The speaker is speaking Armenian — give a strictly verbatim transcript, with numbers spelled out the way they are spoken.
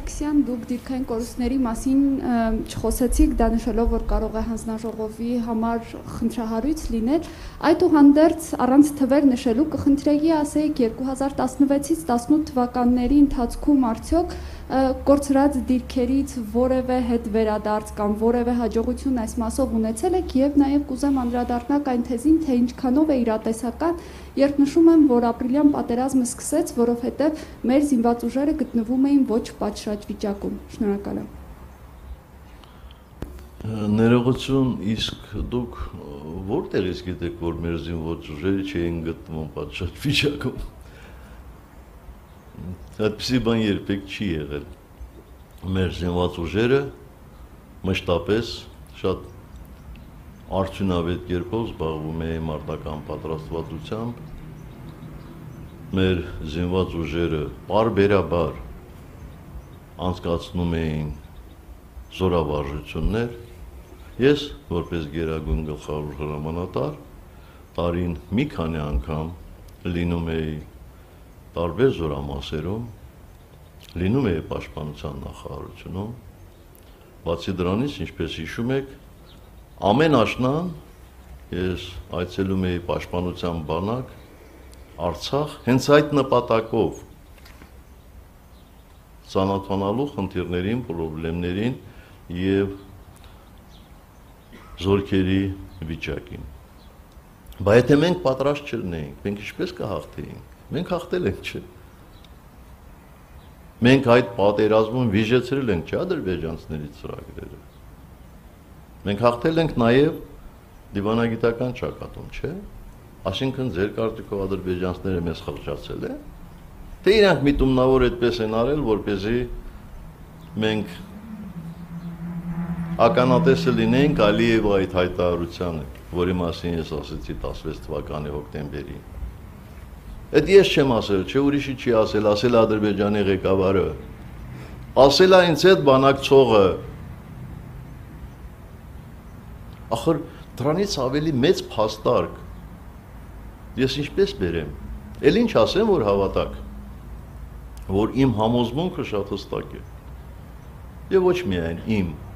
Սարգսյան, դուք դիրքային կորուստների մասին չխոսեցիք, դա նշելով, որ կարող է հանձնաժողովի համար խնդրահարույց լինել, այդուհանդերձ առանց թվեր նշելու կխնդրեի ասեիք երկու հազար տասնվեցից տասնութ թվականների ընթացքում արդյոք կորցրած դիրքերից որևէ հետ վերադարձ կամ որևէ հաջողություն այս մասով ունեցել եք եւ նաեւ կուզեմ անդրադառնալ այն թեզին, թե ինչքանով է իրատեսական, երբ նշում եմ, որ ապրիլյան պատերազմը սկսեց, որովհետեւ մեր զինված ուժերը գտնվում էին ոչ պատշաճ վիճակում։ Շնորհակալ եմ։ Ներողություն, իսկ դուք որտեղից գիտեք, որ մեր զինված ուժերը չէին գտնվում պատշաճ վիճակում։ Այդպիսի բան երբեք չի եղել։ Մեր զինված ուժերը մշտապես շատ արդյունավետ կերպով զբաղվում էին մարտական պատրաստվածությամբ։ Մեր զինված ուժերը պարբերաբար անցկացնում էին զորավարժություններ։ Ես, որպես գերագույն գլխավոր հրամանատար, տարին մի քանի անգամ լինում էի տարբեր զորամասերում, լինում էի պաշտպանության նախարարությունում, բացի դրանից, ինչպես հիշում եք, ամեն աշնան ես այցելում էի պաշտպանության բանակ Արցախ հենց այդ նպատակով ծանոթանալու խնդիրներին, խնդիրներին եւ զորքերի վիճակին։ Բայց եթե մենք պատրաստ չլինեինք, մենք ինչպես կհաղթեինք։ Մենք հաղթել ենք, չէ։ Մենք այդ պատերազմում վիժեցրել ենք, չէ, ադրբեջանցիների ծրագրերը։ Մենք հաղթել ենք նաև դիվանագիտական ճակատում, չէ։ Այսինքն ձեր կարծիքով ադրբեջանցիները մեզ խղճացել են, թե իրանք միտումնավոր այդպես են արել, որպեսզի մենք ականատեսը լինենք Ալիևի այդ հայտարարությանը, որի մասին ես ասեցի տասնվեց թվականի հոկտեմբերին։ Այդ ես չեմ ասել, չէ ուրիշի չի ասել, ասել է Ադրբեջանի ղեկավարը, ասել է ինձ հետ բանակցողը։ Ախր դրանից ավելի մեծ փաստարկ ես ինչպես բերեմ, էլ ինչ ասեմ, որ հավատակ, որ իմ համոզմունքը շատ հստակ է, և ոչ միայն իմ,